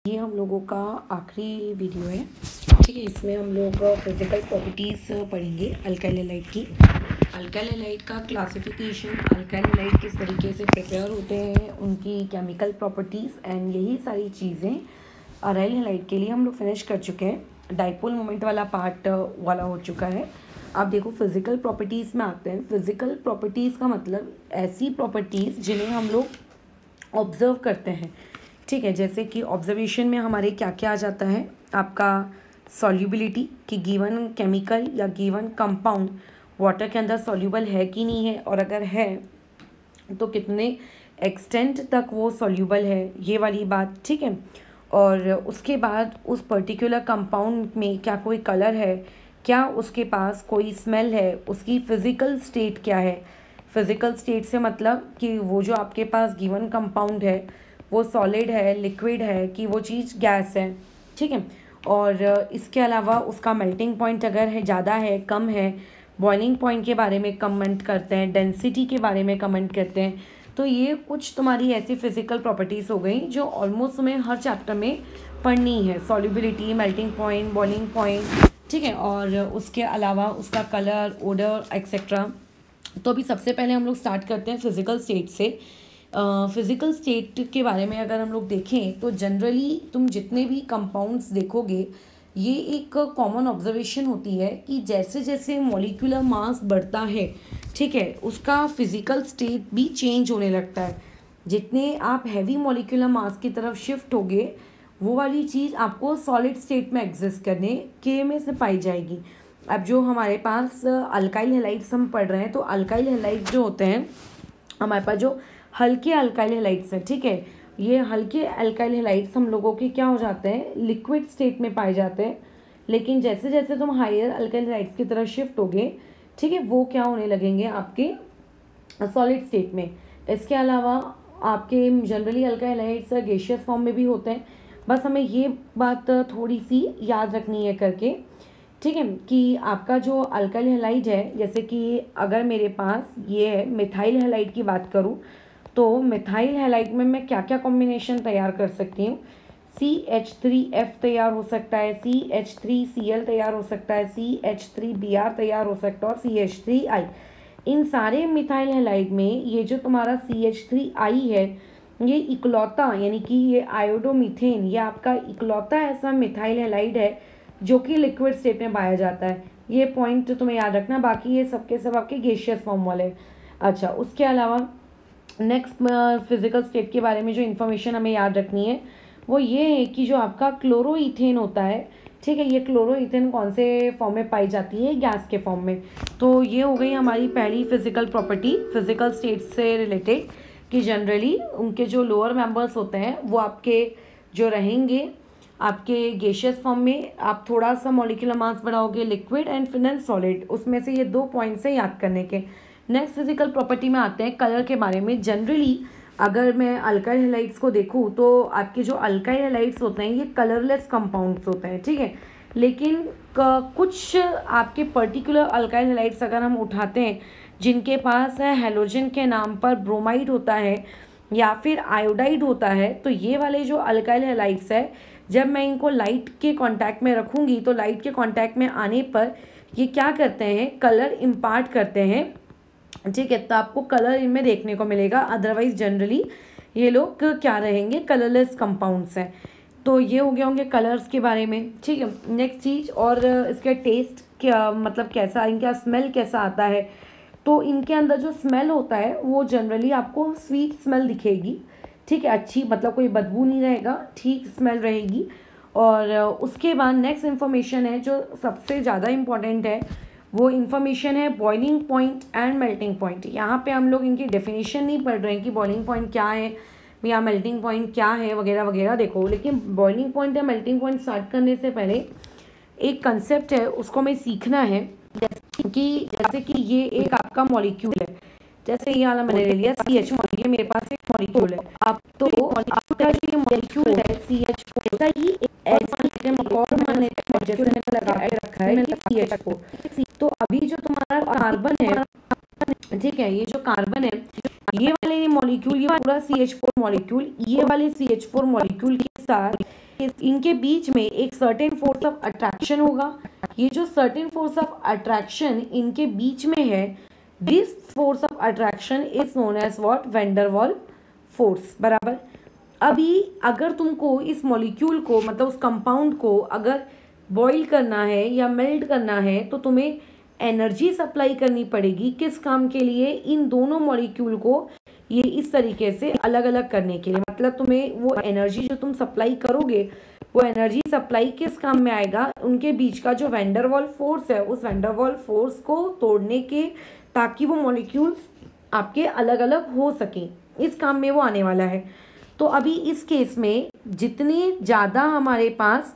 ये हम लोगों का आखिरी वीडियो है। ठीक है, इसमें हम लोग फिजिकल प्रॉपर्टीज़ पढ़ेंगे अल्काइल हैलाइड की। अल्काइल हैलाइड का क्लासिफिकेशन, अल्काइल हैलाइड किस तरीके से प्रिपेयर होते हैं, उनकी केमिकल प्रॉपर्टीज़ एंड यही सारी चीज़ें अराइल हैलाइड के लिए हम लोग फिनिश कर चुके हैं। डाइपोल मोमेंट वाला पार्ट वाला हो चुका है। अब देखो फिज़िकल प्रॉपर्टीज़ में आते हैं। फिज़िकल प्रॉपर्टीज़ का मतलब ऐसी प्रॉपर्टीज़ जिन्हें हम लोग ऑब्ज़र्व करते हैं। ठीक है, जैसे कि ऑब्जर्वेशन में हमारे क्या क्या आ जाता है, आपका सॉल्युबिलिटी कि गिवन केमिकल या गिवन कंपाउंड वाटर के अंदर सॉल्यूबल है कि नहीं है, और अगर है तो कितने एक्सटेंट तक वो सॉल्यूबल है, ये वाली बात। ठीक है, और उसके बाद उस पर्टिकुलर कंपाउंड में क्या कोई कलर है, क्या उसके पास कोई स्मेल है, उसकी फ़िज़िकल स्टेट क्या है। फ़िज़िकल स्टेट से मतलब कि वो जो आपके पास गिवन कंपाउंड है वो सॉलिड है, लिक्विड है, कि वो चीज़ गैस है। ठीक है, और इसके अलावा उसका मेल्टिंग पॉइंट अगर है, ज़्यादा है, कम है, बॉइलिंग पॉइंट के बारे में कमेंट करते हैं, डेंसिटी के बारे में कमेंट करते हैं। तो ये कुछ तुम्हारी ऐसी फिज़िकल प्रॉपर्टीज़ हो गई जो ऑलमोस्ट तुम्हें हर चैप्टर में पढ़नी है। Solubility, melting point, boiling point, ठीक है, और उसके अलावा उसका कलर, ओडर एक्सेट्रा। तो अभी सबसे पहले हम लोग स्टार्ट करते हैं फिज़िकल स्टेट से। फिज़िकल स्टेट के बारे में अगर हम लोग देखें तो जनरली तुम जितने भी कंपाउंड्स देखोगे, ये एक कॉमन ऑब्जर्वेशन होती है कि जैसे जैसे मॉलिक्यूलर मास बढ़ता है, ठीक है, उसका फिज़िकल स्टेट भी चेंज होने लगता है। जितने आप हैवी मॉलिक्यूलर मास की तरफ शिफ्ट होगे, वो वाली चीज़ आपको सॉलिड स्टेट में एग्जिस्ट करने के में से पाई जाएगी। अब जो हमारे पास अल्काइल हैलाइड्स हम पढ़ रहे हैं, तो अल्काइल हैलाइड्स जो होते हैं हमारे पास, जो हल्के अल्काइल हैलाइड्स हैं, ठीक है, ये हल्के अल्काइल हैलाइड्स हम लोगों के क्या हो जाते हैं, लिक्विड स्टेट में पाए जाते हैं। लेकिन जैसे जैसे तुम हायर अल्काइल हैलाइड्स की तरफ शिफ्ट होगे, ठीक है, वो क्या होने लगेंगे आपके सॉलिड स्टेट में। इसके अलावा आपके generally alkyl halides gaseous form में भी होते हैं। बस हमें ये बात थोड़ी सी याद रखनी है करके, ठीक है, कि आपका जो अल्काइल हैलाइड है, जैसे कि अगर मेरे पास ये है मिथाइल हैलाइड की बात करूँ, तो मिथाइल हैलाइड में मैं क्या क्या कॉम्बिनेशन तैयार कर सकती हूँ। CH3F तैयार हो सकता है, CH3Cl तैयार हो सकता है, CH3Br तैयार हो सकता है, और CH3I। इन सारे मिथाइल हैलाइड में ये जो तुम्हारा CH3I है, ये इकलौता, यानी कि ये आयोडोमीथेन, ये आपका इकलौता ऐसा मिथाइल हैलाइड है जो कि लिक्विड स्टेट में पाया जाता है। ये पॉइंट तुम्हें याद रखना, बाकी ये सबके सब आपके गैसियस फॉर्म वाले। अच्छा, उसके अलावा नेक्स्ट फिजिकल स्टेट के बारे में जो इन्फॉर्मेशन हमें याद रखनी है वो ये है कि जो आपका क्लोरोइथेन होता है, ठीक है, ये क्लोरोइथेन कौन से फॉर्म में पाई जाती है, गैस के फॉर्म में। तो ये हो गई हमारी पहली फिजिकल प्रॉपर्टी फिजिकल स्टेट से रिलेटेड, कि जनरली उनके जो लोअर मेंबर्स होते हैं वो आपके जो रहेंगे आपके गैसियस फॉर्म में। आप थोड़ा सा मॉलिक्यूलर मास बढ़ाओगे, लिक्विड एंड फिर सॉलिड, उसमें से ये 2 पॉइंट्स है याद करने के। नेक्स्ट फिजिकल प्रॉपर्टी में आते हैं कलर के बारे में। जनरली अगर मैं अल्काइल हैलाइड्स को देखूँ तो आपके जो अल्काइल हैलाइड्स होते हैं ये कलरलेस कंपाउंड्स होते हैं, ठीक है, लेकिन कुछ आपके पर्टिकुलर अल्काइल हैलाइड्स अगर हम उठाते हैं जिनके पास है हैलोजन के नाम पर ब्रोमाइड होता है या फिर आयोडाइड होता है, तो ये वाले जो अल्काइल हैलाइड्स है, जब मैं इनको लाइट के कांटेक्ट में रखूँगी तो लाइट के कांटेक्ट में आने पर ये क्या करते हैं, कलर इम्पार्ट करते हैं, ठीक है, तो आपको कलर इनमें देखने को मिलेगा। अदरवाइज जनरली ये लोग क्या रहेंगे, कलरलेस कंपाउंड्स हैं। तो ये हो गया होंगे कलर्स के बारे में, ठीक है। नेक्स्ट चीज़, और इसका टेस्ट क्या, मतलब कैसा, इनका स्मेल कैसा आता है, तो इनके अंदर जो स्मेल होता है वो जनरली आपको स्वीट स्मेल दिखेगी, ठीक है, अच्छी, मतलब कोई बदबू नहीं रहेगा, ठीक स्मेल रहेगी। और उसके बाद नेक्स्ट इन्फॉर्मेशन है जो सबसे ज़्यादा इम्पॉर्टेंट है, वो इन्फॉर्मेशन है boiling point and melting point. यहाँ पे हम लोग इनकी डेफिनेशन नहीं पढ़ रहे हैं कि बॉइलिंग पॉइंट क्या है या मेल्टिंग पॉइंट क्या है वगैरह वगैरह, देखो, लेकिन बॉइलिंग पॉइंट या मेल्टिंग पॉइंट स्टार्ट करने से पहले एक कंसेप्ट है, उसको हमें सीखना है। जैसे कि ये एक आपका मॉलिक्यूल है, जैसे ये वाला मैंने ले लिया CH, ये मेरे पास एक मॉलिक्यूल है। आप तो आपका जो ये मॉलिक्यूल है CH4, ऐसा ही एक और मैंने जैसे मैंने लगा के रखा है CH4। तो अभी जो तुम्हारा कार्बन है, ठीक है। ये जो कार्बन है, ये वाले मॉलिक्यूल, ये पूरा CH4 मॉलिक्यूल, ये वाले CH4 मॉलिक्यूल के साथ इनके बीच में एक सर्टेन फोर्स ऑफ अट्रैक्शन होगा। ये जो सर्टेन फोर्स ऑफ अट्रैक्शन इनके बीच में है, this force of attraction is known as what, van der Waals force, बराबर। अभी अगर तुमको इस मॉलिक्यूल को, मतलब उस कंपाउंड को अगर बॉईल करना है या मेल्ट करना है, तो तुम्हें एनर्जी सप्लाई करनी पड़ेगी। किस काम के लिए? इन दोनों मॉलिक्यूल को ये इस तरीके से अलग अलग करने के लिए। मतलब तुम्हें वो एनर्जी जो तुम सप्लाई करोगे, वो एनर्जी सप्लाई किस काम में आएगा? उनके बीच का जो वैंडरवाल फोर्स है, उस वैंडरवाल फोर्स को तोड़ने के, ताकि वो मॉलिक्यूल्स आपके अलग अलग हो सकें, इस काम में वो आने वाला है। तो अभी इस केस में जितनी ज़्यादा हमारे पास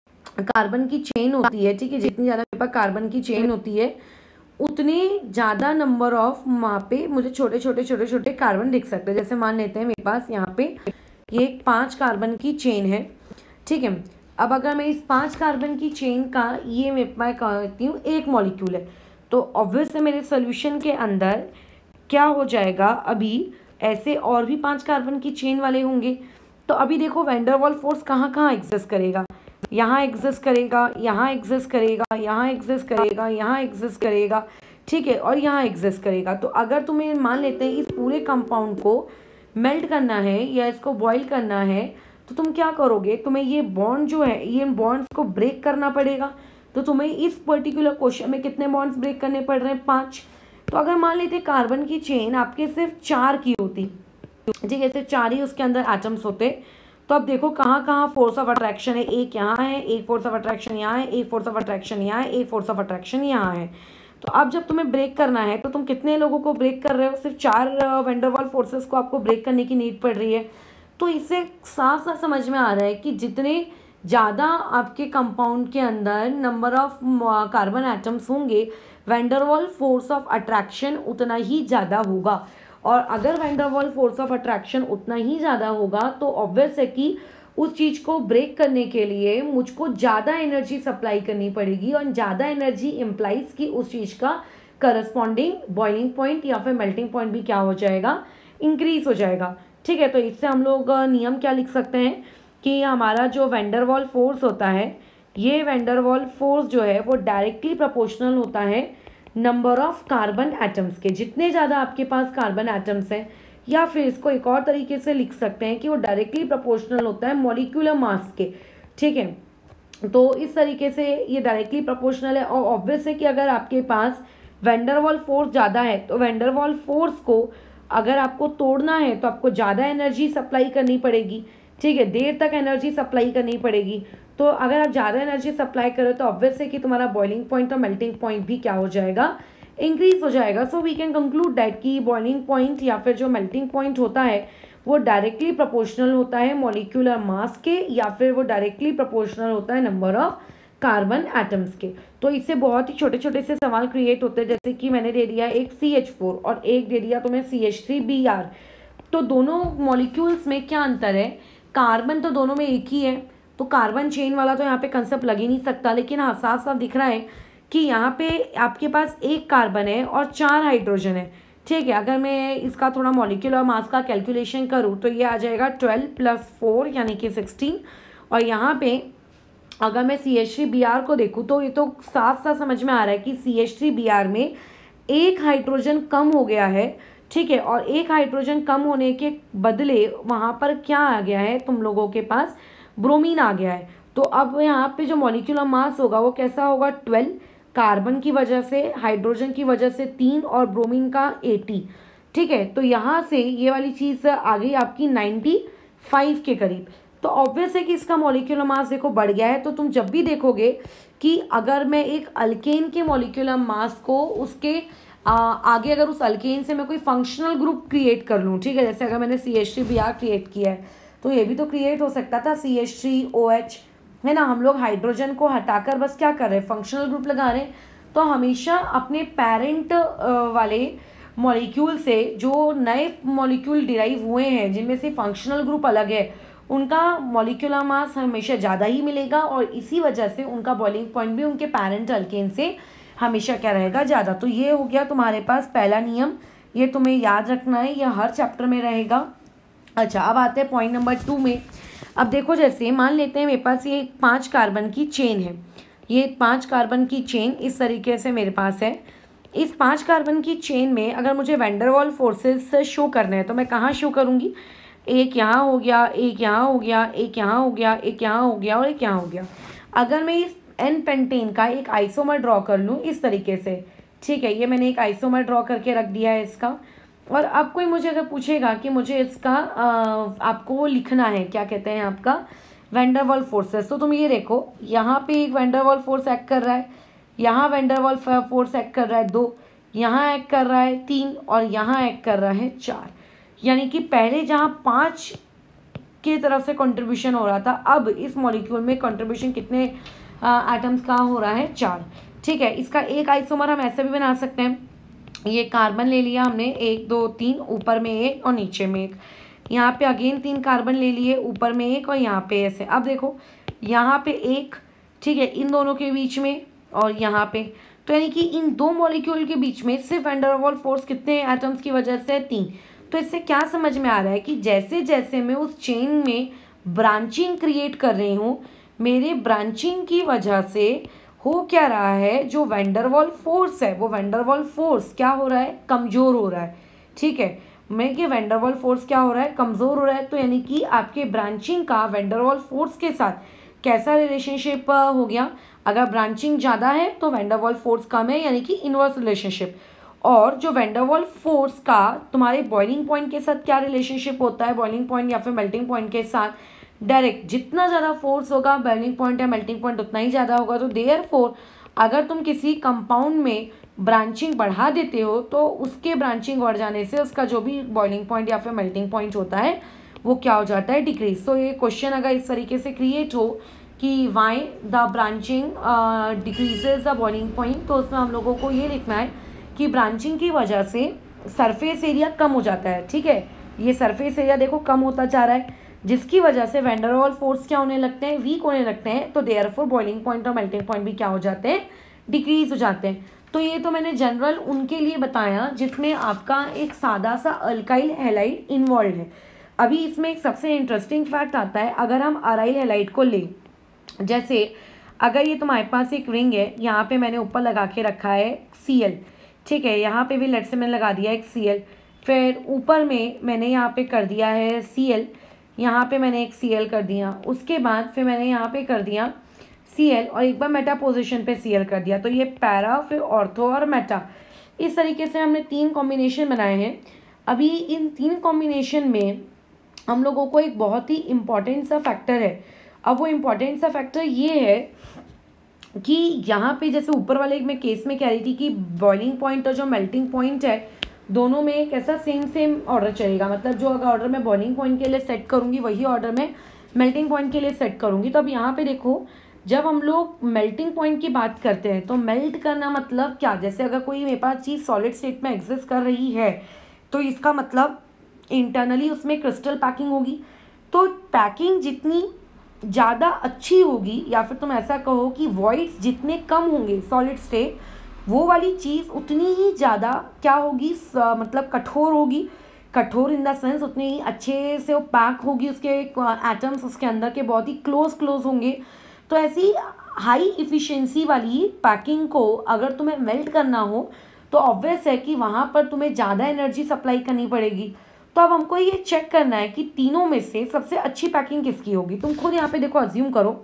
कार्बन की चेन होती है, ठीक है, जितनी ज़्यादा मेरे पास कार्बन की चेन होती है, उतने ज़्यादा नंबर ऑफ वहाँ पे मुझे छोटे छोटे कार्बन दिख सकते हैं। जैसे मान लेते हैं मेरे पास यहाँ पे ये 5 कार्बन की चेन है, ठीक है। अब अगर मैं इस 5 कार्बन की चेन का, ये मैं कहती हूँ एक मॉलिक्यूल है, तो ऑब्वियस है मेरे सोल्यूशन के अंदर क्या हो जाएगा, अभी ऐसे और भी 5 कार्बन की चेन वाले होंगे। तो अभी देखो वैंडरवाल फोर्स कहाँ कहाँ एग्जिस्ट करेगा, यहाँ एग्जिस्ट करेगा, यहाँ एग्जिस्ट करेगा, यहाँ एग्जिस्ट करेगा, यहाँ एग्जिस्ट करेगा, ठीक है, और यहाँ एग्जिस्ट करेगा। तो अगर तुम्हें मान लेते हैं इस पूरे कंपाउंड को मेल्ट करना है या इसको बॉईल करना है, तो तुम क्या करोगे? तुम्हें ये बॉन्ड जो है, ये बॉन्ड्स को ब्रेक करना पड़ेगा। तो तुम्हें इस पर्टिकुलर क्वेश्चन में कितने बॉन्ड्स ब्रेक करने पड़ रहे हैं? 5। तो अगर मान लेते कार्बन की चेन आपके सिर्फ 4 की होती, ठीक है, सिर्फ 4 ही उसके अंदर एटम्स होते, तो अब देखो कहाँ कहाँ फोर्स ऑफ अट्रैक्शन है। एक यहाँ है, एक फोर्स ऑफ अट्रैक्शन यहाँ है, एक फोर्स ऑफ अट्रैक्शन यहाँ है, एक फोर्स ऑफ अट्रैक्शन यहाँ है। तो अब जब तुम्हें ब्रेक करना है, तो तुम कितने लोगों को ब्रेक कर रहे हो? सिर्फ 4 वैंडरवाल फोर्सेस को आपको ब्रेक करने की नीड पड़ रही है। तो इससे साफ साफ समझ में आ रहा है कि जितने ज़्यादा आपके कंपाउंड के अंदर नंबर ऑफ कार्बन एटम्स होंगे, वैंडरवाल फोर्स ऑफ अट्रैक्शन उतना ही ज़्यादा होगा। और अगर वैंडरवाल फोर्स ऑफ अट्रैक्शन उतना ही ज़्यादा होगा, तो ऑब्वियस है कि उस चीज़ को ब्रेक करने के लिए मुझको ज़्यादा एनर्जी सप्लाई करनी पड़ेगी, और ज़्यादा एनर्जी इम्प्लाइज कि उस चीज़ का करस्पॉन्डिंग बॉइलिंग पॉइंट या फिर मेल्टिंग पॉइंट भी क्या हो जाएगा? इंक्रीज हो जाएगा, ठीक है। तो इससे हम लोग नियम क्या लिख सकते हैं कि हमारा जो वैंडरवाल फोर्स होता है, ये वैंडरवाल फोर्स जो है वो डायरेक्टली प्रोपोर्शनल होता है नंबर ऑफ कार्बन एटम्स के। जितने ज़्यादा आपके पास कार्बन एटम्स हैं, या फिर इसको एक और तरीके से लिख सकते हैं कि वो डायरेक्टली प्रोपोर्शनल होता है मॉलिक्यूलर मास के, ठीक है। तो इस तरीके से ये डायरेक्टली प्रोपोर्शनल है। और ऑब्वियस है कि अगर आपके पास वैंडरवाल फोर्स ज़्यादा है, तो वैंडरवाल फोर्स को अगर आपको तोड़ना है, तो आपको ज़्यादा एनर्जी सप्लाई करनी पड़ेगी, ठीक है, देर तक एनर्जी सप्लाई करनी पड़ेगी। तो अगर आप ज़्यादा एनर्जी सप्लाई करो, तो ऑब्वियस है कि तुम्हारा बॉइलिंग पॉइंट और मेल्टिंग पॉइंट भी क्या हो जाएगा? इंक्रीज हो जाएगा। So we can conclude that कि बॉइलिंग पॉइंट या फिर जो मेल्टिंग पॉइंट होता है, वो डायरेक्टली प्रोपोर्शनल होता है मॉलिक्यूलर मास के, या फिर वो डायरेक्टली प्रोपोर्शनल होता है नंबर ऑफ कार्बन एटम्स के। तो इससे बहुत ही छोटे छोटे से सवाल क्रिएट होते हैं, जैसे कि मैंने दे दिया एक CH4 और एक दे दिया तुम्हें CH3Br। तो दोनों मॉलिक्यूल्स में क्या अंतर है? कार्बन तो दोनों में एक ही है, तो कार्बन चेन वाला तो यहाँ पे कंसेप्ट लग ही नहीं सकता। लेकिन हाँ, साफ साफ दिख रहा है कि यहाँ पे आपके पास एक कार्बन है और 4 हाइड्रोजन है, ठीक है। अगर मैं इसका थोड़ा मॉलिक्यूलर मास का कैलकुलेशन करूँ, तो ये आ जाएगा 12 + 4 यानी कि 16। और यहाँ पे अगर मैं CH3Br को देखूँ, तो ये तो साफ साफ समझ में आ रहा है कि CH3Br में एक हाइड्रोजन कम हो गया है, ठीक है। और एक हाइड्रोजन कम होने के बदले वहाँ पर क्या आ गया है? तुम लोगों के पास ब्रोमीन आ गया है। तो अब यहाँ पे जो मॉलिक्यूलर मास होगा वो कैसा होगा? 12, कार्बन की वजह से, हाइड्रोजन की वजह से 3 और ब्रोमीन का 80, ठीक है। तो यहाँ से ये वाली चीज़ आ गई आपकी 95 के करीब। तो ऑब्वियस है कि इसका मॉलिक्यूलर मास देखो बढ़ गया है। तो तुम जब भी देखोगे कि अगर मैं एक अल्केन के मॉलिक्यूलर मास को उसके आगे अगर उस अल्केन से मैं कोई फंक्शनल ग्रुप क्रिएट कर लूँ, ठीक है, जैसे अगर मैंने CH3Br क्रिएट किया है, तो ये भी तो क्रिएट हो सकता था CH3OH, है ना। हम लोग हाइड्रोजन को हटाकर बस क्या कर रहे हैं? फंक्शनल ग्रुप लगा रहे हैं। तो हमेशा अपने पेरेंट वाले मॉलिक्यूल से जो नए मॉलिक्यूल डिराइव हुए हैं, जिनमें से फंक्शनल ग्रुप अलग है, उनका मॉलिक्यूलर मास हमेशा ज़्यादा ही मिलेगा, और इसी वजह से उनका बॉइलिंग पॉइंट भी उनके पेरेंट अल्केन से हमेशा क्या रहेगा? ज़्यादा। तो ये हो गया तुम्हारे पास पहला नियम ये तुम्हें याद रखना है, यह हर चैप्टर में रहेगा। अच्छा, अब आते हैं पॉइंट नंबर 2 में। अब देखो, जैसे मान लेते हैं मेरे पास ये 5 कार्बन की चेन है, ये 5 कार्बन की चेन इस तरीके से मेरे पास है। इस 5 कार्बन की चेन में अगर मुझे वैंडरवाल फोर्सेस शो करने हैं तो मैं कहाँ शो करूँगी? एक यहाँ हो गया, एक यहाँ हो गया, एक यहाँ हो गया, एक यहाँ हो गया और एक यहाँ हो गया। अगर मैं इस एन पेंटेन का एक आइसोमर ड्रॉ कर लूँ इस तरीके से, ठीक है, ये मैंने एक आइसोमर ड्रॉ करके रख दिया है इसका। और अब कोई मुझे अगर पूछेगा कि मुझे इसका आपको लिखना है, क्या कहते हैं आपका, वैंडरवाल फोर्सेस, तो तुम ये देखो, यहाँ पे एक वैंडरवाल फोर्स एक्ट कर रहा है, यहाँ वैंडरवाल फोर्स एक्ट कर रहा है 2, यहाँ एक्ट कर रहा है 3 और यहाँ एक्ट कर रहा है 4। यानी कि पहले जहाँ 5 की तरफ से कंट्रीब्यूशन हो रहा था, अब इस मॉलिक्यूल में कंट्रीब्यूशन कितने एटम्स का हो रहा है? 4। ठीक है, इसका एक आइसोमर हम ऐसे भी बना सकते हैं, ये कार्बन ले लिया हमने 1 2 3, ऊपर में 1 और नीचे में 1, यहाँ पे अगेन 3 कार्बन ले लिए, ऊपर में 1 और यहाँ पे ऐसे। अब देखो यहाँ पे 1, ठीक है, इन दोनों के बीच में और यहाँ पे, तो यानी कि इन दो मॉलिक्यूल के बीच में सिर्फ वैंडरवाल फोर्स कितने एटम्स की वजह से? 3। तो इससे क्या समझ में आ रहा है कि जैसे जैसे मैं उस चेन में ब्रांचिंग क्रिएट कर रही हूँ, मेरे ब्रांचिंग की वजह से हो क्या रहा है, जो वैंडरवाल फोर्स है वो वैंडरवाल फोर्स क्या हो रहा है? कमज़ोर हो रहा है। ठीक है, मैं कि वैंडरवाल फोर्स क्या हो रहा है? कमज़ोर हो रहा है। तो यानी कि आपके ब्रांचिंग का वैंडरवाल फोर्स के साथ कैसा रिलेशनशिप हो गया? अगर ब्रांचिंग ज़्यादा है तो वैंडरवाल फोर्स कम है, यानी कि इनवर्स रिलेशनशिप। और जो वैंडरवाल फोर्स का तुम्हारे बॉइलिंग पॉइंट के साथ क्या रिलेशनशिप होता है? बॉइलिंग पॉइंट या फिर मेल्टिंग पॉइंट के साथ डायरेक्ट, जितना ज़्यादा फोर्स होगा बॉइलिंग पॉइंट या मेल्टिंग पॉइंट उतना ही ज़्यादा होगा। तो देयरफॉर अगर तुम किसी कंपाउंड में ब्रांचिंग बढ़ा देते हो तो उसके ब्रांचिंग बढ़ जाने से उसका जो भी बॉइलिंग पॉइंट या फिर मेल्टिंग पॉइंट होता है वो क्या हो जाता है? डिक्रीज। तो ये क्वेश्चन अगर इस तरीके से क्रिएट हो कि why the branching decreases the boiling point, तो उसमें हम लोगों को ये लिखना है कि ब्रांचिंग की वजह से सरफेस एरिया कम हो जाता है। ठीक है, ये सरफेस एरिया देखो कम होता जा रहा है, जिसकी वजह से वैंडरवाल फोर्स क्या होने लगते हैं? वीक होने लगते हैं। तो देयरफॉर बॉइलिंग पॉइंट और मेल्टिंग पॉइंट भी क्या हो जाते हैं? डिक्रीज हो जाते हैं। तो ये तो मैंने जनरल उनके लिए बताया जिसमें आपका एक सादा सा अल्काइल हैलाइड इन्वॉल्व है। अभी इसमें एक सबसे इंटरेस्टिंग फैक्ट आता है, अगर हम अराइल हैलाइड को लें, जैसे अगर ये तुम्हारे पास एक रिंग है, यहाँ पे मैंने ऊपर लगा के रखा है Cl, ठीक है, यहाँ पे भी लेट से मैंने लगा दिया एक Cl, फिर ऊपर में मैंने यहाँ पे कर दिया है Cl, यहाँ पे मैंने एक Cl कर दिया, उसके बाद फिर मैंने यहाँ पे कर दिया Cl और एक बार मेटा पोजीशन पे Cl कर दिया। तो ये पैरा, फिर ऑर्थो और मेटा, इस तरीके से हमने 3 कॉम्बिनेशन बनाए हैं। अभी इन 3 कॉम्बिनेशन में हम लोगों को एक बहुत ही इम्पॉर्टेंट सा फैक्टर है। अब वो इम्पॉर्टेंट सा फैक्टर ये है कि यहाँ पे जैसे ऊपर वाले में केस में कह रही थी कि बॉइलिंग पॉइंट और जो मेल्टिंग पॉइंट है दोनों में एक ऐसा सेम ऑर्डर चलेगा, मतलब जो अगर ऑर्डर मैं बॉइलिंग पॉइंट के लिए सेट करूँगी वही ऑर्डर में मेल्टिंग पॉइंट के लिए सेट करूँगी। तो अब यहाँ पे देखो, जब हम लोग मेल्टिंग पॉइंट की बात करते हैं तो मेल्ट करना मतलब क्या? जैसे अगर कोई मेरे पास चीज़ सॉलिड स्टेट में एग्जिस्ट कर रही है तो इसका मतलब इंटरनली उसमें क्रिस्टल पैकिंग होगी। तो पैकिंग जितनी ज़्यादा अच्छी होगी, या फिर तुम ऐसा कहो कि वॉइड्स जितने कम होंगे सॉलिड स्टेट, वो वाली चीज़ उतनी ही ज़्यादा क्या होगी? मतलब कठोर होगी। कठोर इन द सेंस उतनी ही अच्छे से वो पैक होगी, उसके एटम्स उसके अंदर के बहुत ही क्लोज होंगे। तो ऐसी हाई इफ़िशिएंसी वाली पैकिंग को अगर तुम्हें मेल्ट करना हो तो ऑब्वियस है कि वहाँ पर तुम्हें ज़्यादा एनर्जी सप्लाई करनी पड़ेगी। तो अब हमको ये चेक करना है कि तीनों में से सबसे अच्छी पैकिंग किसकी होगी। तुम खुद यहाँ पे देखो, अज्यूम करो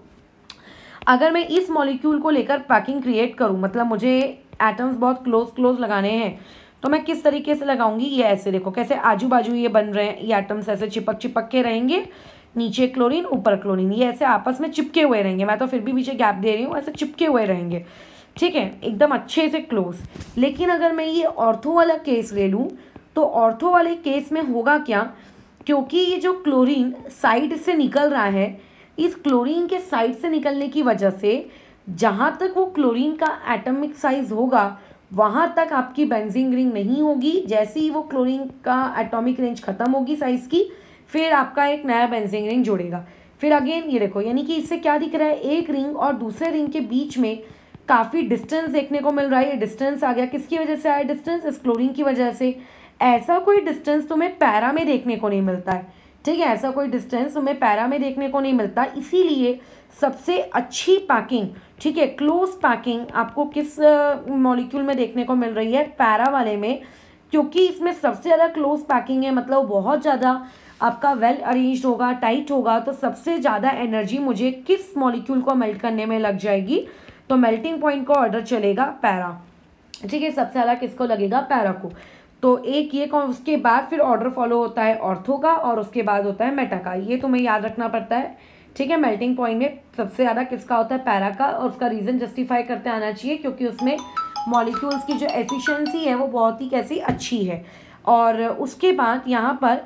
अगर मैं इस मॉलिक्यूल को लेकर पैकिंग क्रिएट करूँ, मतलब मुझे एटम्स बहुत क्लोज लगाने हैं, तो मैं किस तरीके से लगाऊंगी? ये ऐसे देखो कैसे आजू बाजू ये बन रहे हैं, ये एटम्स ऐसे चिपक के रहेंगे, नीचे क्लोरीन ऊपर क्लोरीन, ये ऐसे आपस में चिपके हुए रहेंगे। मैं तो फिर भी पीछे गैप दे रही हूँ, ऐसे चिपके हुए रहेंगे, ठीक है, एकदम अच्छे से क्लोज। लेकिन अगर मैं ये ऑर्थो वाला केस ले लूँ तो ऑर्थो वाले केस में होगा क्या? क्योंकि ये जो क्लोरीन साइड से निकल रहा है, इस क्लोरीन के साइड से निकलने की वजह से जहाँ तक वो क्लोरीन का एटॉमिक साइज होगा वहाँ तक आपकी बेंजीन रिंग नहीं होगी। जैसे ही वो क्लोरीन का एटॉमिक रेंज खत्म होगी साइज की, फिर आपका एक नया बेंजीन रिंग जुड़ेगा। फिर अगेन ये देखो, यानी कि इससे क्या दिख रहा है? एक रिंग और दूसरे रिंग के बीच में काफ़ी डिस्टेंस देखने को मिल रहा है। ये डिस्टेंस आ गया, किसकी वजह से आया डिस्टेंस? इस क्लोरीन की वजह से। ऐसा कोई डिस्टेंस तुम्हें पैरा में देखने को नहीं मिलता है, ठीक है, ऐसा कोई डिस्टेंस तुम्हें पैरा में देखने को नहीं मिलता। इसीलिए सबसे अच्छी पैकिंग, ठीक है, क्लोज पैकिंग आपको किस मॉलिक्यूल में देखने को मिल रही है, पैरा वाले में, क्योंकि इसमें सबसे ज़्यादा क्लोज पैकिंग है, मतलब बहुत ज़्यादा आपका वेल अरेंज्ड होगा, टाइट होगा, तो सबसे ज़्यादा एनर्जी मुझे किस मॉलिक्यूल को मेल्ट करने में लग जाएगी, तो मेल्टिंग पॉइंट को ऑर्डर चलेगा पैरा, ठीक है, सबसे ज़्यादा किसको लगेगा, पैरा को। तो एक ये उसके बाद फिर ऑर्डर फॉलो होता है ऑर्थो का और उसके बाद होता है मेटा का, ये तुम्हें याद रखना पड़ता है, ठीक है। मेल्टिंग पॉइंट में सबसे ज़्यादा किसका होता है, पैरा का, और उसका रीज़न जस्टिफाई करते आना चाहिए क्योंकि उसमें मॉलिक्यूल्स की जो एफिशिएंसी है वो बहुत ही कैसी अच्छी है। और उसके बाद यहाँ पर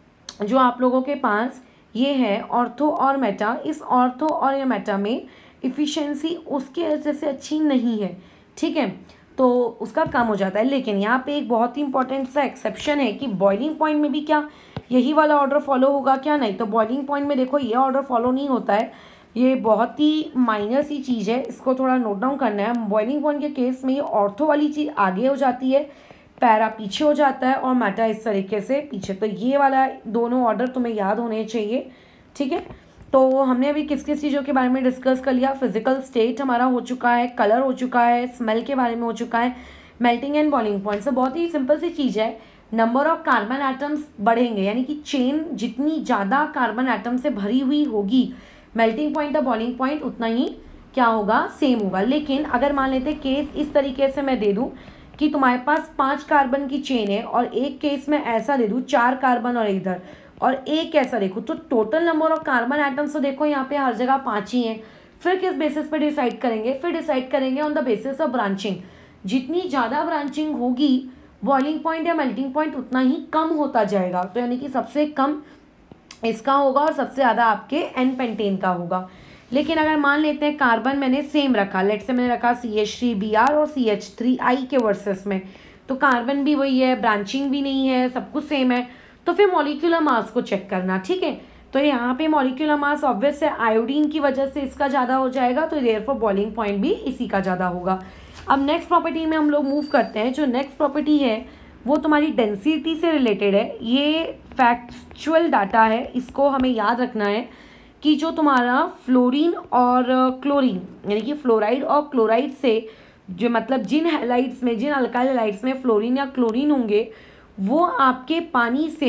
जो आप लोगों के पास ये है ऑर्थो और मेटा, इस ऑर्थो और या मेटा में इफ़िशियंसी उसके वजह से अच्छी नहीं है, ठीक है, तो उसका कम हो जाता है। लेकिन यहाँ पे एक बहुत ही इंपॉर्टेंट सा एक्सेप्शन है कि बॉइलिंग पॉइंट में भी क्या यही वाला ऑर्डर फॉलो होगा, क्या नहीं, तो बॉइलिंग पॉइंट में देखो ये ऑर्डर फॉलो नहीं होता है, ये बहुत ही माइनर सी चीज़ है, इसको थोड़ा नोट डाउन करना है। बॉइलिंग पॉइंट के केस में ये ऑर्थो वाली चीज़ आगे हो जाती है, पैरा पीछे हो जाता है और मेटा इस तरीके से पीछे, तो ये वाला दोनों ऑर्डर तुम्हें याद होने चाहिए, ठीक है। तो हमने अभी किस किस चीज़ों के बारे में डिस्कस कर लिया, फिजिकल स्टेट हमारा हो चुका है, कलर हो चुका है, स्मेल के बारे में हो चुका है, मेल्टिंग एंड बॉइलिंग पॉइंट। से बहुत ही सिंपल सी चीज़ है, नंबर ऑफ कार्बन एटम्स बढ़ेंगे, यानी कि चेन जितनी ज़्यादा कार्बन एटम से भरी हुई होगी, मेल्टिंग पॉइंट और बॉइलिंग पॉइंट उतना ही क्या होगा, सेम होगा। लेकिन अगर मान लेते केस इस तरीके से मैं दे दूँ कि तुम्हारे पास 5 कार्बन की चेन है और एक केस में ऐसा दे दूँ 4 कार्बन और इधर, और एक ऐसा देखो, तो total number of carbon atoms तो देखो यहाँ पे हर जगह 5 ही हैं। फिर किस बेसिस पे डिसाइड करेंगे, फिर डिसाइड करेंगे on the basis of branching. जितनी ज़्यादा ब्रांचिंग होगी बॉइलिंग पॉइंट या मेल्टिंग पॉइंट उतना ही कम होता जाएगा, तो यानी कि सबसे कम इसका होगा और सबसे ज़्यादा आपके एन पेंटेन का होगा। लेकिन अगर मान लेते हैं कार्बन मैंने सेम रखा, लेट से मैंने रखा CH3Br और CH3I के वर्सेस में, तो कार्बन भी वही है, ब्रांचिंग भी नहीं है, सब कुछ सेम है, तो फिर मॉलिक्यूलर मास को चेक करना, ठीक है। तो यहाँ पे मॉलिक्यूलर मास ऑब्वियस है आयोडीन की वजह से इसका ज़्यादा हो जाएगा, तो देयरफॉर बॉइलिंग पॉइंट भी इसी का ज़्यादा होगा। अब नेक्स्ट प्रॉपर्टी में हम लोग मूव करते हैं। जो नेक्स्ट प्रॉपर्टी है वो तुम्हारी डेंसिटी से रिलेटेड है, ये फैक्चुअल डाटा है, इसको हमें याद रखना है कि जो तुम्हारा फ्लोरीन और क्लोरीन, यानी कि फ्लोराइड और क्लोराइड से जो मतलब जिन हैलाइड्स में, जिन अल्काइल हैलाइड्स में फ्लोरीन या क्लोरीन होंगे वो आपके पानी से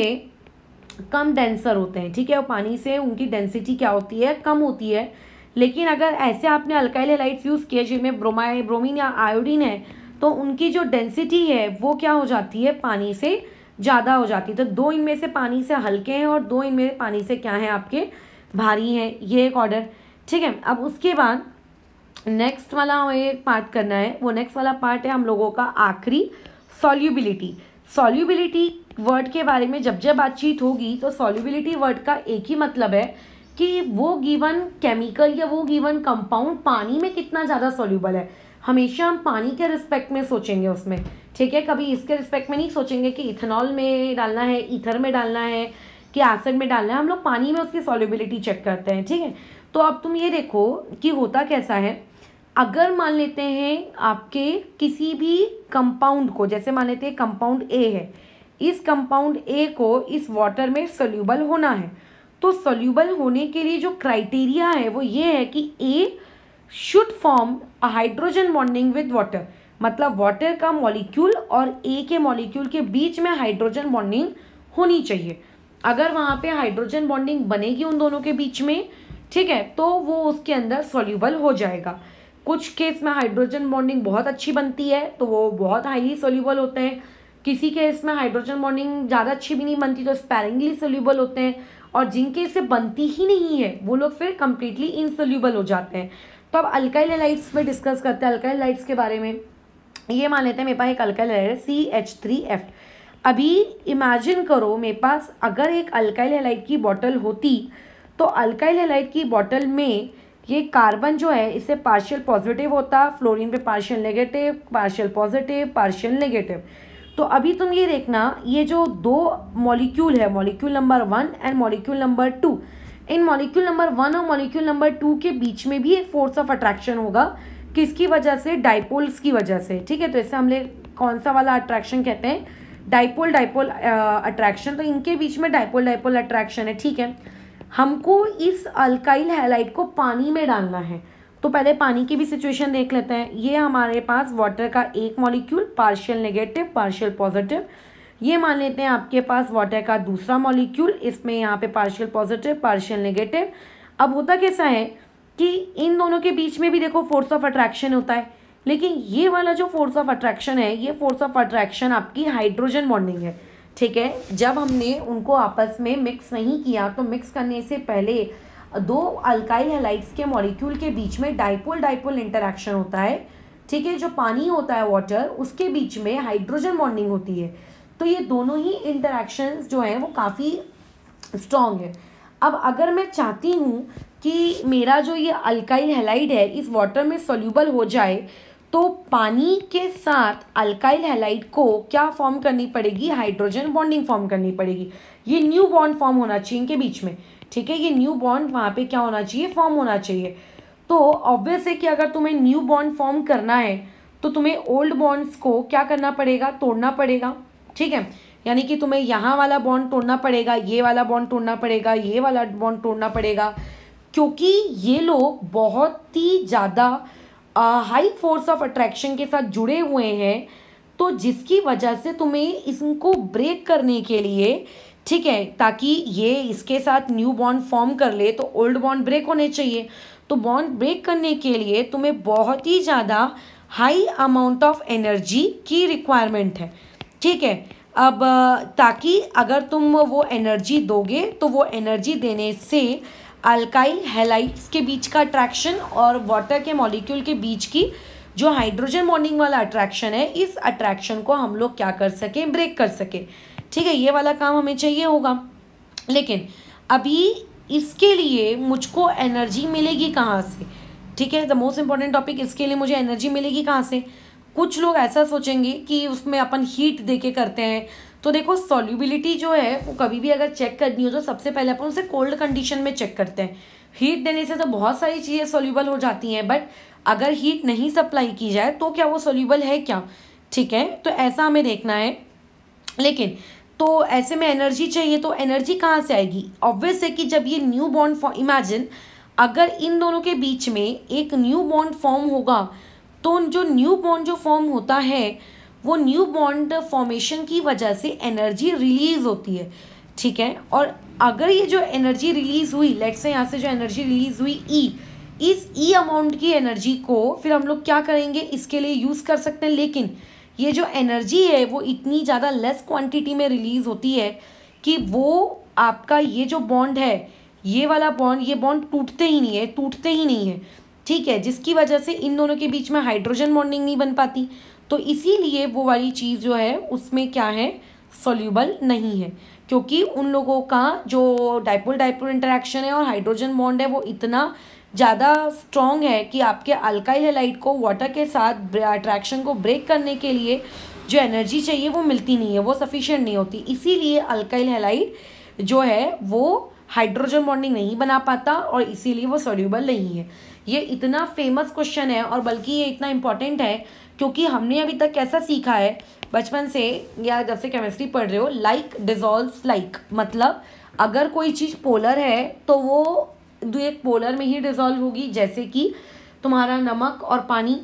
कम डेंसर होते हैं, ठीक है, और पानी से उनकी डेंसिटी क्या होती है, कम होती है। लेकिन अगर ऐसे आपने अल्काइल हैलाइड्स यूज़ किए जिनमें ब्रोमीन या आयोडीन है, तो उनकी जो डेंसिटी है वो क्या हो जाती है, पानी से ज़्यादा हो जाती है। तो 2 इनमें से पानी से हल्के हैं और 2 इनमें पानी से क्या है, आपके भारी हैं, ये एक ऑर्डर, ठीक है। अब उसके बाद नेक्स्ट वाला हमें पार्ट करना है, वो नेक्स्ट वाला पार्ट है हम लोगों का आखिरी, सॉल्युबिलिटी। सॉल्युबिलिटी वर्ड के बारे में जब जब बातचीत होगी तो सॉल्युबिलिटी वर्ड का एक ही मतलब है कि वो गिवन केमिकल या वो गिवन कंपाउंड पानी में कितना ज़्यादा सॉल्युबल है। हमेशा हम पानी के रिस्पेक्ट में सोचेंगे उसमें, ठीक है, कभी इसके रिस्पेक्ट में नहीं सोचेंगे कि इथेनॉल में डालना है, ईथर में डालना है कि एसिड में डालना है, हम लोग पानी में उसकी सॉल्युबिलिटी चेक करते हैं, ठीक है। तो अब तुम ये देखो कि होता कैसा है, अगर मान लेते हैं आपके किसी भी कंपाउंड को, जैसे मान लेते हैं कंपाउंड ए है, इस कंपाउंड ए को इस वाटर में सोल्यूबल होना है, तो सोल्यूबल होने के लिए जो क्राइटेरिया है वो ये है कि A should form a hydrogen bonding with water, मतलब वाटर का मॉलिक्यूल और ए के मॉलिक्यूल के बीच में हाइड्रोजन बॉन्डिंग होनी चाहिए। अगर वहाँ पे हाइड्रोजन बॉन्डिंग बनेगी उन दोनों के बीच में, ठीक है, तो वो उसके अंदर सोल्यूबल हो जाएगा। कुछ केस में हाइड्रोजन बॉन्डिंग बहुत अच्छी बनती है तो वो बहुत हाईली सोल्यूबल होते हैं, किसी केस में हाइड्रोजन बॉन्डिंग ज़्यादा अच्छी भी नहीं बनती तो स्पैरिंगली सोल्यूबल होते हैं, और जिनके इससे बनती ही नहीं है वो लोग फिर कम्प्लीटली इनसोल्यूबल हो जाते हैं। तो अब अल्काइल हैलाइड्स में डिस्कस करते हैं अल्काइल हैलाइड्स के बारे में। ये मान लेते हैं मेरे पास एक अल्काइल हैलाइड है CH3F। अभी इमेजिन करो मेरे पास अगर एक अल्काइल हैलाइड की बॉटल होती, तो अल्काइल हैलाइड की बॉटल में ये कार्बन जो है इससे पार्शियल पॉजिटिव होता, फ्लोरीन पे partial negative, partial positive, partial negative. तो अभी तुम ये देखना, ये जो 2 मॉलिक्यूल है, molecule number 1 and molecule number 2, इन मॉलिक्यूल नंबर 1 और मॉलिक्यूल नंबर 2 के बीच में भी एक फोर्स ऑफ अट्रैक्शन होगा, किसकी वजह से, डाइपोल्स की वजह से, ठीक है। तो इसे हम लोग कौन सा वाला अट्रैक्शन कहते हैं, डाइपोल डाइपोल अट्रैक्शन, तो इनके बीच में डाइपोल डाइपोल अट्रैक्शन है, ठीक है। हमको इस अल्काइल हैलाइड को पानी में डालना है, तो पहले पानी की भी सिचुएशन देख लेते हैं। ये हमारे पास वाटर का एक molecule, partial negative partial positive. ये मान लेते हैं आपके पास वाटर का दूसरा मॉलिक्यूल, इसमें यहाँ पे पार्शियल पॉजिटिव पार्शियल नेगेटिव। अब होता कैसा है कि इन दोनों के बीच में भी देखो फोर्स ऑफ अट्रैक्शन होता है, लेकिन ये वाला जो फोर्स ऑफ अट्रैक्शन है, ये फोर्स ऑफ अट्रैक्शन आपकी हाइड्रोजन बॉन्डिंग है, ठीक है। जब हमने उनको आपस में मिक्स नहीं किया, तो मिक्स करने से पहले दो अल्काइल हैलाइड्स के मॉलिक्यूल के बीच में डाइपोल डाइपोल इंटरैक्शन होता है, ठीक है। जो पानी होता है वाटर, उसके बीच में हाइड्रोजन बॉन्डिंग होती है, तो ये दोनों ही इंटरैक्शंस जो हैं वो काफ़ी स्ट्रॉन्ग है। अब अगर मैं चाहती हूँ कि मेरा जो ये अल्काइल हैलाइड है इस वाटर में सोल्यूबल हो जाए, तो पानी के साथ अल्काइल हैलाइड को क्या फॉर्म करनी पड़ेगी, हाइड्रोजन बॉन्डिंग फॉर्म करनी पड़ेगी। ये न्यू बॉन्ड फॉर्म होना चाहिए इनके बीच में, ठीक है। ये न्यू बॉन्ड वहाँ पे क्या होना चाहिए, फॉर्म होना चाहिए। तो ऑब्वियस है कि अगर तुम्हें न्यू बॉन्ड फॉर्म करना है तो तुम्हें ओल्ड बॉन्ड्स को क्या करना पड़ेगा, तोड़ना पड़ेगा, ठीक है। यानी कि तुम्हें यहाँ वाला बॉन्ड तोड़ना पड़ेगा, ये वाला बॉन्ड तोड़ना पड़ेगा, ये वाला बॉन्ड तोड़ना पड़ेगा, क्योंकि ये लोग बहुत ही ज़्यादा हाई फोर्स ऑफ अट्रैक्शन के साथ जुड़े हुए हैं, तो जिसकी वजह से तुम्हें इनको ब्रेक करने के लिए, ठीक है, ताकि ये इसके साथ न्यू बॉन्ड फॉर्म कर ले, तो ओल्ड बॉन्ड ब्रेक होने चाहिए। तो बॉन्ड ब्रेक करने के लिए तुम्हें बहुत ही ज़्यादा हाई अमाउंट ऑफ एनर्जी की रिक्वायरमेंट है, ठीक है। अब ताकि अगर तुम वो एनर्जी दोगे, तो वो एनर्जी देने से अल्काइल हैलाइड्स के बीच का अट्रैक्शन और वाटर के मॉलिक्यूल के बीच की जो हाइड्रोजन बॉन्डिंग वाला अट्रैक्शन है, इस अट्रैक्शन को हम लोग क्या कर सकें, ब्रेक कर सके, ठीक है। ये वाला काम हमें चाहिए होगा। लेकिन अभी इसके लिए मुझको एनर्जी मिलेगी कहाँ से, ठीक है। द मोस्ट इंपॉर्टेंट टॉपिक, इसके लिए मुझे एनर्जी मिलेगी कहाँ से। कुछ लोग ऐसा सोचेंगे कि उसमें अपन हीट देके करते हैं, तो देखो सॉल्युबिलिटी जो है वो कभी भी अगर चेक करनी हो तो सबसे पहले अपन उसे कोल्ड कंडीशन में चेक करते हैं। हीट देने से तो बहुत सारी चीज़ें सॉल्युबल हो जाती हैं, बट अगर हीट नहीं सप्लाई की जाए तो क्या वो सॉल्युबल है क्या, ठीक है। तो ऐसा हमें देखना है। लेकिन तो ऐसे में एनर्जी चाहिए, तो एनर्जी कहाँ से आएगी, ऑब्वियस है कि जब ये न्यू बॉन्ड इमेजिन अगर इन दोनों के बीच में एक न्यू बॉन्ड फॉर्म होगा, तो जो न्यू बॉन्ड जो फॉर्म होता है, वो न्यू बॉन्ड फॉर्मेशन की वजह से एनर्जी रिलीज होती है, ठीक है। और अगर ये जो एनर्जी रिलीज हुई, लेट्स से यहाँ से जो एनर्जी रिलीज हुई इस ई अमाउंट की एनर्जी को फिर हम लोग क्या करेंगे, इसके लिए यूज़ कर सकते हैं। लेकिन ये जो एनर्जी है वो इतनी ज़्यादा लेस क्वांटिटी में रिलीज होती है कि वो आपका ये जो बॉन्ड है, ये वाला बॉन्ड, ये बॉन्ड टूटते ही नहीं है, ठीक है। जिसकी वजह से इन दोनों के बीच में हाइड्रोजन बॉन्डिंग नहीं बन पाती, तो इसीलिए वो वाली चीज़ जो है उसमें क्या है, सॉल्यूबल नहीं है, क्योंकि उन लोगों का जो डाइपोल डाइपोल इंटरेक्शन है और हाइड्रोजन बॉन्ड है वो इतना ज़्यादा स्ट्रॉन्ग है कि आपके अल्काइल हैलाइड को वाटर के साथ अट्रैक्शन को ब्रेक करने के लिए जो एनर्जी चाहिए वो मिलती नहीं है, वो सफिशिएंट नहीं होती। इसीलिए अल्काइल हैलाइड जो है वो हाइड्रोजन बॉन्डिंग नहीं बना पाता और इसीलिए वो सॉल्यूबल नहीं है। ये इतना फेमस क्वेश्चन है, और बल्कि ये इतना इम्पॉर्टेंट है क्योंकि हमने अभी तक कैसा सीखा है बचपन से, या जब से केमिस्ट्री पढ़ रहे हो, लाइक डिजॉल्व्स लाइक, मतलब अगर कोई चीज़ पोलर है तो वो एक पोलर में ही डिजॉल्व होगी, जैसे कि तुम्हारा नमक और पानी।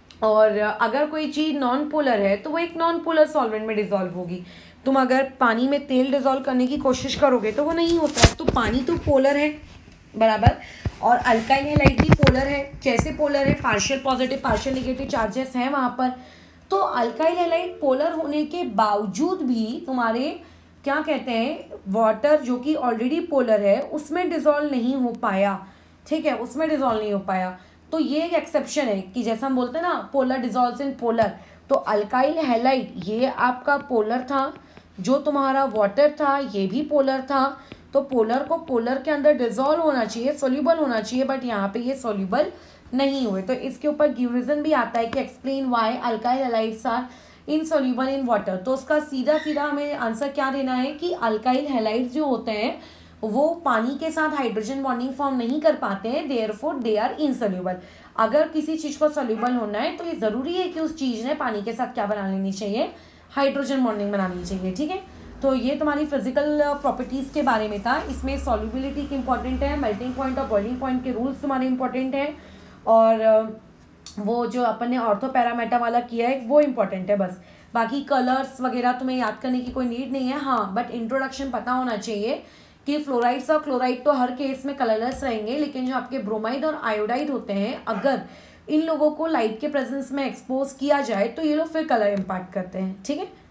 और अगर कोई चीज़ नॉन पोलर है तो वो एक नॉन पोलर सॉल्वेंट में डिजॉल्व होगी। तुम अगर पानी में तेल डिजॉल्व करने की कोशिश करोगे तो वो नहीं होता है। तो पानी तो पोलर है बराबर, और अल्काइल हैलाइड भी पोलर है। कैसे पोलर है, partial positive partial negative charges हैं वहाँ पर। तो अल्काइल हैलाइड पोलर होने के बावजूद भी तुम्हारे क्या कहते हैं, वाटर जो कि ऑलरेडी पोलर है उसमें डिजॉल्व नहीं हो पाया, ठीक है, उसमें डिजॉल्व नहीं हो पाया। तो ये एक एक्सेप्शन है कि जैसा हम बोलते हैं ना, पोलर डिजॉल्व्स इन पोलर, तो अल्काइल हैलाइड ये आपका पोलर था, जो तुम्हारा वाटर था ये भी पोलर था। तो पोलर को पोलर के अंदर डिजॉल्व होना चाहिए, सोल्यूबल होना चाहिए, बट यहाँ पे ये सोल्यूबल नहीं हुए। तो इसके ऊपर गिव रीजन भी आता है कि explain why alkyl halides are insoluble in water. तो उसका सीधा सीधा हमें आंसर क्या देना है कि अल्काइल हैलाइड्स जो होते हैं वो पानी के साथ हाइड्रोजन बॉन्डिंग फॉर्म नहीं कर पाते हैं, देयरफॉर दे आर इनसोल्यूबल। अगर किसी चीज़ को सोल्यूबल होना है तो ये ज़रूरी है कि उस चीज़ ने पानी के साथ क्या बना लेनी चाहिए, हाइड्रोजन बॉन्डिंग बनानी चाहिए, ठीक है। तो ये तुम्हारी फिजिकल प्रॉपर्टीज़ के बारे में था। इसमें सॉल्युबिलिटी की इंपॉर्टेंट है, मेल्टिंग पॉइंट और बॉइलिंग पॉइंट के रूल्स तुम्हारे इंपॉर्टेंट हैं, और वो जो अपन ने ऑर्थो पैरामीटर वाला किया है वो इंपॉर्टेंट है बस। बाकी कलर्स वगैरह तुम्हें याद करने की कोई नीड नहीं है। हाँ, बट इंट्रोडक्शन पता होना चाहिए कि फ्लोराइड्स और क्लोराइड तो हर केस में कलरलेस रहेंगे, लेकिन जो आपके ब्रोमाइड और आयोडाइड होते हैं, अगर इन लोगों को लाइट के प्रेजेंस में एक्सपोज किया जाए तो ये लोग फिर कलर इम्पैक्ट करते हैं, ठीक है।